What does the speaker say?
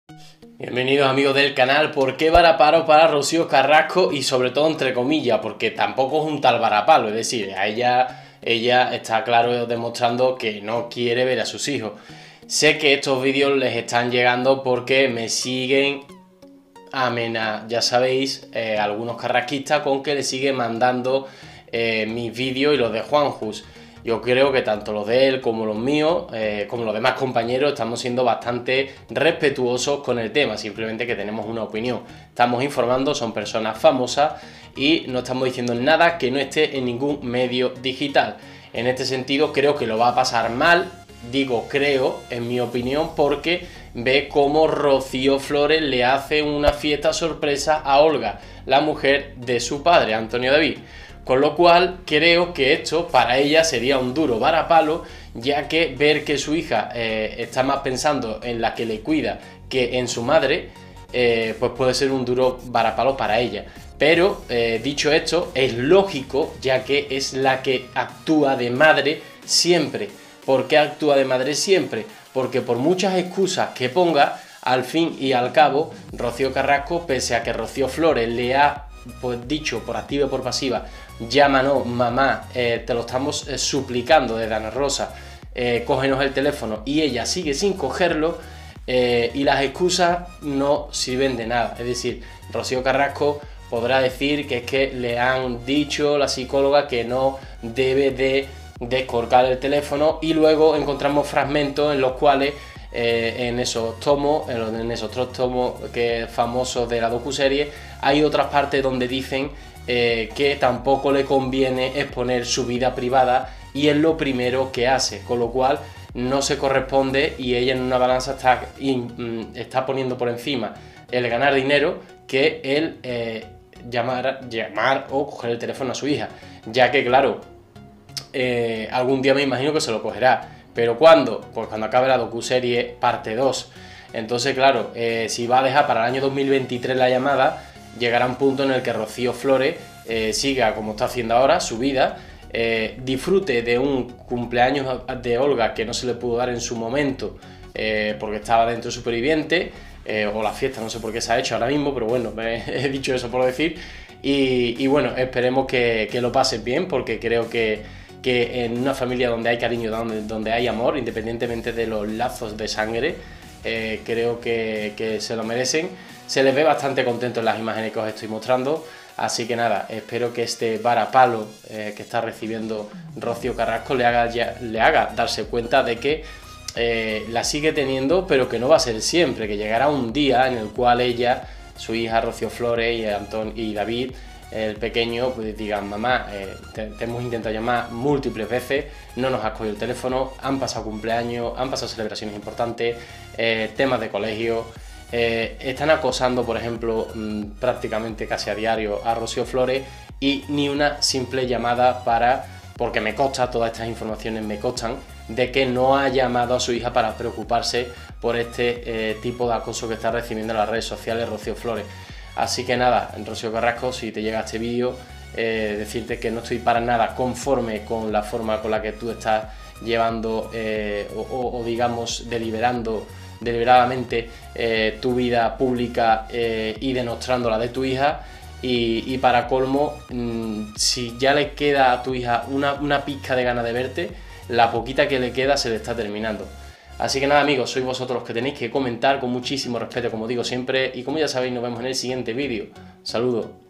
Bienvenidos amigos del canal. ¿Por qué varapalo para Rocío Carrasco? Y sobre todo entre comillas, porque tampoco es un tal varapalo, es decir, a ella está claro demostrando que no quiere ver a sus hijos. Sé que estos vídeos les están llegando porque me siguen ya sabéis, algunos carrasquistas con que le siguen mandando mis vídeos y los de Juanjus. Yo creo que tanto los de él como los míos, como los demás compañeros, estamos siendo bastante respetuosos con el tema, simplemente que tenemos una opinión. Estamos informando, son personas famosas y no estamos diciendo nada que no esté en ningún medio digital. En este sentido creo que lo va a pasar mal, digo creo, en mi opinión, porque ve cómo Rocío Flores le hace una fiesta sorpresa a Olga, la mujer de su padre, Antonio David. Con lo cual creo que esto para ella sería un duro varapalo, ya que ver que su hija está más pensando en la que le cuida que en su madre, pues puede ser un duro varapalo para ella. Pero dicho esto, es lógico, ya que es la que actúa de madre siempre. ¿Por qué actúa de madre siempre? Porque por muchas excusas que ponga, al fin y al cabo, Rocío Carrasco, pese a que Rocío Flores le ha pues dicho por activa y por pasiva, llámanos mamá, te lo estamos suplicando desde Ana Rosa, cógenos el teléfono, y ella sigue sin cogerlo, y las excusas no sirven de nada. Es decir, Rocío Carrasco podrá decir que es que le han dicho la psicóloga que no debe de descolgar el teléfono, y luego encontramos fragmentos en los cuales en esos tomos, en esos tres tomos famosos de la docuserie, hay otras partes donde dicen que tampoco le conviene exponer su vida privada, y es lo primero que hace, con lo cual no se corresponde, y ella en una balanza está poniendo por encima el ganar dinero que el llamar o coger el teléfono a su hija, ya que claro, algún día me imagino que se lo cogerá. ¿Pero cuándo? Pues cuando acabe la docuserie parte 2. Entonces, claro, si va a dejar para el año 2023 la llamada, llegará un punto en el que Rocío Flores siga como está haciendo ahora su vida, disfrute de un cumpleaños de Olga que no se le pudo dar en su momento porque estaba dentro de Superviviente, o la fiesta, no sé por qué se ha hecho ahora mismo, pero bueno, he dicho eso por decir. Y bueno, esperemos que lo pasen bien, porque creo que en una familia donde hay cariño, donde hay amor, independientemente de los lazos de sangre, creo que se lo merecen. Se les ve bastante contentos en las imágenes que os estoy mostrando, así que nada, espero que este varapalo que está recibiendo Rocío Carrasco le haga darse cuenta de que la sigue teniendo, pero que no va a ser siempre, que llegará un día en el cual ella, su hija Rocío Flores y David, el pequeño, pues digan: mamá, te hemos intentado llamar múltiples veces, no nos has cogido el teléfono, han pasado cumpleaños, han pasado celebraciones importantes, temas de colegio, están acosando, por ejemplo, prácticamente casi a diario a Rocío Flores, y ni una simple llamada porque me consta, todas estas informaciones me constan, de que no ha llamado a su hija para preocuparse por este tipo de acoso que está recibiendo en las redes sociales Rocío Flores. Así que nada, Rocío Carrasco, si te llega este vídeo, decirte que no estoy para nada conforme con la forma con la que tú estás llevando o digamos deliberadamente tu vida pública y denostrando la de tu hija. Y para colmo, si ya le queda a tu hija una pizca de ganas de verte, la poquita que le queda se le está terminando. Así que nada amigos, sois vosotros los que tenéis que comentar con muchísimo respeto, como digo siempre, y como ya sabéis, nos vemos en el siguiente vídeo. Saludos.